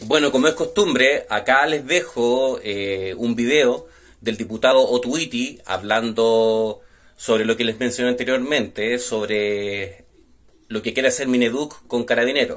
Bueno, como es costumbre, acá les dejo un video del diputado Otuiti hablando sobre lo que les mencioné anteriormente, sobre lo que quiere hacer Mineduc con Carabineros.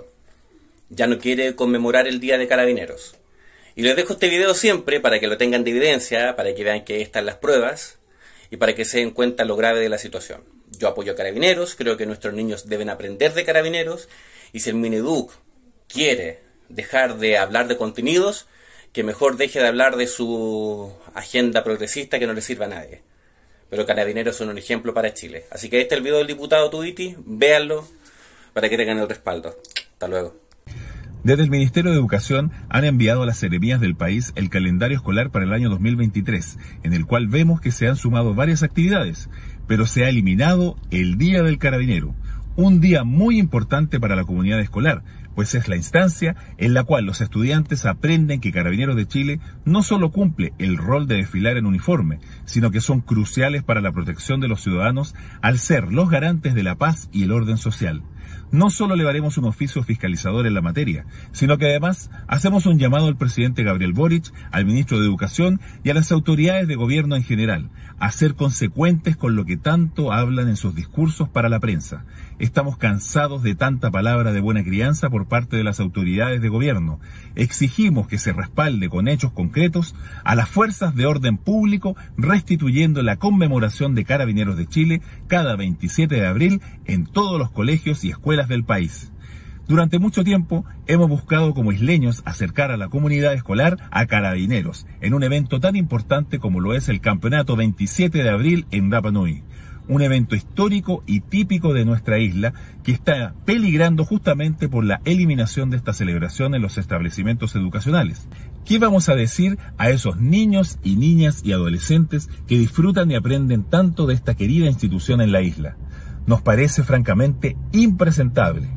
Ya no quiere conmemorar el Día de Carabineros. Y les dejo este video siempre para que lo tengan de evidencia, para que vean que ahí están las pruebas y para que se den cuenta lo grave de la situación. Yo apoyo a Carabineros, creo que nuestros niños deben aprender de Carabineros, y si el Mineduc quiere dejar de hablar de contenidos, que mejor deje de hablar de su agenda progresista que no le sirva a nadie. Pero Carabineros son un ejemplo para Chile. Así que este es el video del diputado Tuiti, véanlo para que tengan el respaldo. Hasta luego. Desde el Ministerio de Educación han enviado a las seremías del país el calendario escolar para el año 2023, en el cual vemos que se han sumado varias actividades, pero se ha eliminado el Día del Carabinero, un día muy importante para la comunidad escolar, pues es la instancia en la cual los estudiantes aprenden que Carabineros de Chile no solo cumple el rol de desfilar en uniforme, sino que son cruciales para la protección de los ciudadanos al ser los garantes de la paz y el orden social. No solo elevaremos un oficio fiscalizador en la materia, sino que además hacemos un llamado al presidente Gabriel Boric, al ministro de Educación y a las autoridades de gobierno en general, a ser consecuentes con lo que tanto hablan en sus discursos para la prensa. Estamos cansados de tanta palabra de buena crianza por parte de las autoridades de gobierno. Exigimos que se respalde con hechos concretos a las fuerzas de orden público, restituyendo la conmemoración de Carabineros de Chile cada 27 de abril en todos los colegios y escuelas del país. Durante mucho tiempo hemos buscado como isleños acercar a la comunidad escolar a Carabineros en un evento tan importante como lo es el Campeonato 27 de abril en Rapa Nui. Un evento histórico y típico de nuestra isla que está peligrando justamente por la eliminación de esta celebración en los establecimientos educacionales. ¿Qué vamos a decir a esos niños y niñas y adolescentes que disfrutan y aprenden tanto de esta querida institución en la isla? Nos parece francamente impresentable.